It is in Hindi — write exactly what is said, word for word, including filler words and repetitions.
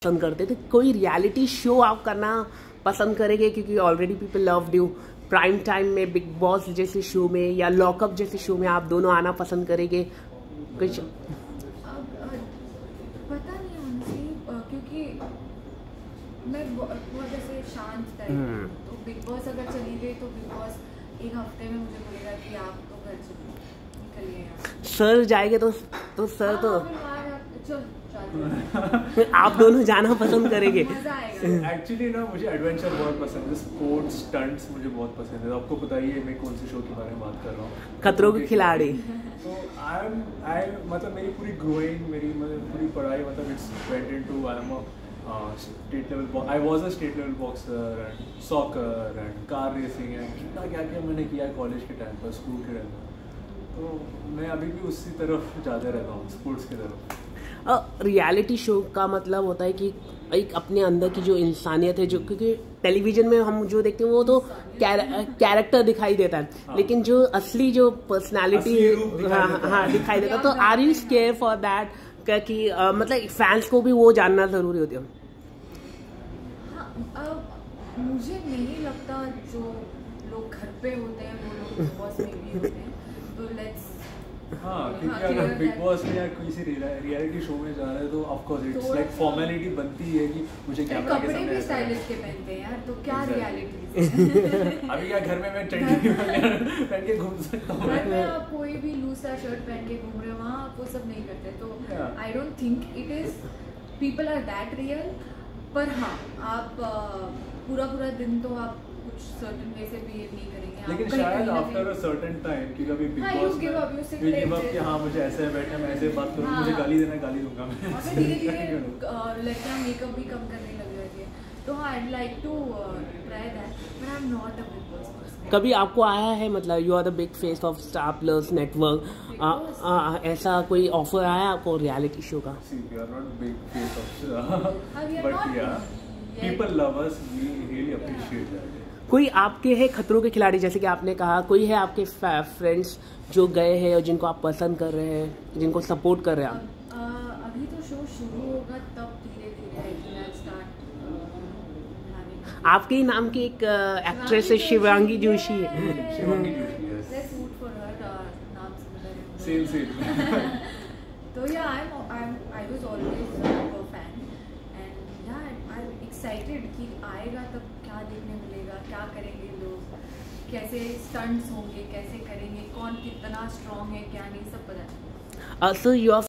पसंद करते थे, कोई रियलिटी शो आप करना पसंद करेंगे क्योंकि already people love you, prime time में बिग बॉस जैसे शो में या लॉकअप जैसे शो में आप दोनों आना पसंद करेंगे? कुछ पता नहीं उनसे, क्योंकि मैं बहुत ऐसे शांत टाइप, तो बिग बॉस अगर चली गई तो बिग बॉस एक हफ्ते में मुझे बोलेगा कि आप तो घर से निकलिए। सर जाएंगे तो तो सर तो आप दोनों जाना पसंद करेंगे? एक्चुअली ना मुझे एडवेंचर बहुत पसंद है, स्पोर्ट्स स्टंट्स मुझे बहुत पसंद है। आपको बताइए मैं कौन से शो के बारे में बात कर रहा हूँ, खतरों के खिलाड़ी। तो आई एम आई मतलब मेरी पूरी ग्रोइंग, मेरी मतलब पूरी पढ़ाई मतलब it's went into I am a state level, I was a state level boxer and soccer and car racing and कितना क्या क्या मैंने किया कॉलेज के टाइम पर, स्कूल के टाइम पर। तो मैं अभी भी उसी तरफ ज़्यादा रहता हूँ, स्पोर्ट्स की तरफ। रियलिटी शो का मतलब होता है कि एक अपने अंदर की जो इंसानियत है, जो क्योंकि टेलीविजन में हम जो देखते हैं वो तो कैरेक्टर दिखाई देता है, हाँ। लेकिन जो असली जो पर्सनालिटी हाँ हाँ दिखाई देता है। तो are you scare for that कि मतलब फैंस को भी वो जानना जरूरी होती है? हाँ, मुझे नहीं लगता जो लोग घर पे होते हैं वो लोग बिग बॉस में भी होते हैं, तो लेट्स हाँ, क्योंकि अगर बिग बॉस में या किसी रियलिटी शो में जा रहे हैं तो of course it's like formality बनती है कि मुझे कैमरा के सामने कपड़े भी स्टाइलिश के पहनते हैं यार, तो क्या रियलिटी। अभी क्या घर में मैं ट्रेंडी पहन के घूम सकता हूँ? घर में आप कोई भी लूज सा शर्ट पहन के घूम रहे हो, वहाँ आप वो सब नहीं करते, तो I don't think it is people are that real. पर हाँ, आप पूरा पूरा दिन तो आप कुछ सर्टेन वे से बिहेव नहीं करेंगे, लेकिन शायद आफ्टर अ सर्टेन टाइम कि कभी बिग बॉस में यू गिव अप कि हाँ मुझे ऐसे बैठना, मैं ऐसे बात करूँ, मुझे गाली देना गाली दूंगा मैं। और फिर धीरे धीरे लड़कियाँ मेकअप भी कम करने लग जाती है, तो हाँ I like to try that, but I am not a Bigg Boss person. कभी आपको आया है, मतलब you are the big face of Star Plus network, ऐसा कोई ऑफर आया आपको रियलिटी शो का? See we are not big face of but yeah people love us, we really appreciate that. कोई आपके है खतरों के खिलाड़ी, जैसे कि आपने कहा, कोई है आपके फ्रेंड्स जो गए हैं और जिनको आप पसंद कर रहे हैं, जिनको सपोर्ट कर रहे हैं आप? अभी तो शो शुरू होगा तब धीरे धीरे स्टार्ट। आपके ही नाम की एक एक्ट्रेस है शिवांगी जोशी है। Shivangi Joshi, same same. तो yeah I am I was always a fan and yeah I am excited कि आएगा तब क्या देखने मिलेगा, क्या करेंगे लोग, कैसे स्टंट्स होंगे, कैसे करेंगे, कौन कितना स्ट्रॉन्ग है क्या नहीं, सब पता है। So you are